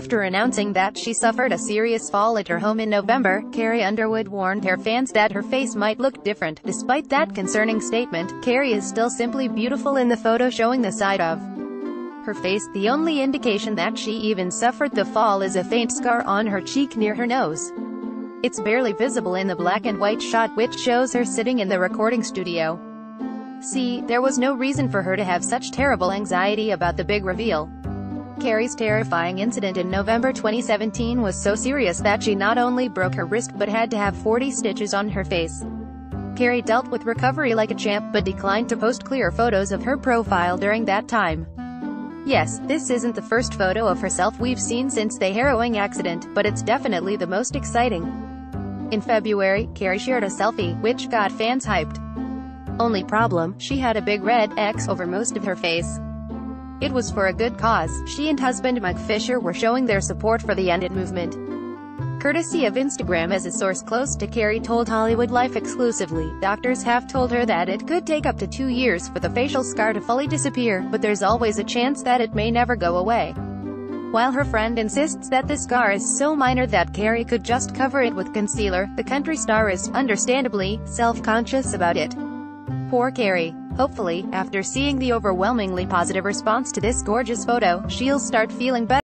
After announcing that she suffered a serious fall at her home in November, Carrie Underwood warned her fans that her face might look different. Despite that concerning statement, Carrie is still simply beautiful in the photo showing the side of her face. The only indication that she even suffered the fall is a faint scar on her cheek near her nose. It's barely visible in the black and white shot, which shows her sitting in the recording studio. See, there was no reason for her to have such terrible anxiety about the big reveal. Carrie's terrifying incident in November 2017 was so serious that she not only broke her wrist but had to have 40 stitches on her face. Carrie dealt with recovery like a champ, but declined to post clear photos of her profile during that time. Yes, this isn't the first photo of herself we've seen since the harrowing accident, but it's definitely the most exciting. In February, Carrie shared a selfie, which got fans hyped. Only problem, she had a big red X over most of her face. It was for a good cause. She and husband Mike Fisher were showing their support for the End It movement. Courtesy of Instagram, as a source close to Carrie told Hollywood Life exclusively, doctors have told her that it could take up to 2 years for the facial scar to fully disappear, but there's always a chance that it may never go away. While her friend insists that the scar is so minor that Carrie could just cover it with concealer, the country star is, understandably, self-conscious about it. Poor Carrie. Hopefully, after seeing the overwhelmingly positive response to this gorgeous photo, she'll start feeling better.